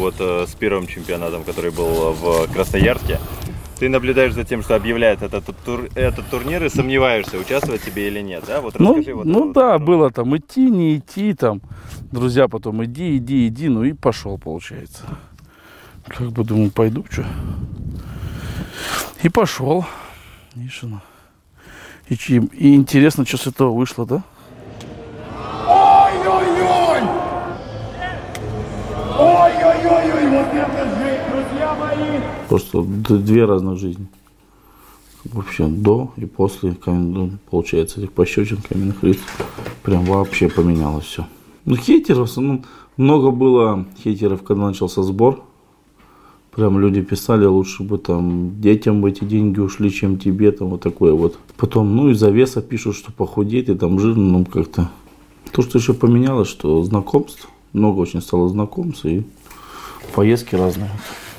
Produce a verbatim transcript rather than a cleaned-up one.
вот э, с первым чемпионатом, который был в Красноярске, ты наблюдаешь за тем, что объявляют этот, тур, этот турнир и сомневаешься, участвовать тебе или нет, да? Вот расскажи. Ну, вот ну вот да, вот. было там идти, не идти, там, друзья потом иди, иди, иди, ну и пошел, получается. Как бы думаю, пойду, что. И пошел. Видишь, ну. И, и интересно, что с этого вышло, да? Ой-ой-ой! Ой-ой-ой! Вот это жизнь, друзья мои! Просто две разных жизни. Вообще до и после, получается, этих пощечин, каменных лиц. Прям вообще поменялось все. Ну, хейтеров, ну, много было хейтеров, когда начался сбор. Прям люди писали, лучше бы там детям бы эти деньги ушли, чем тебе, там вот такое вот. Потом, ну, из-за веса пишут, что похудеть, и там жирно, ну, как-то. То, что еще поменялось, что знакомств, много очень стало знакомств, и поездки разные.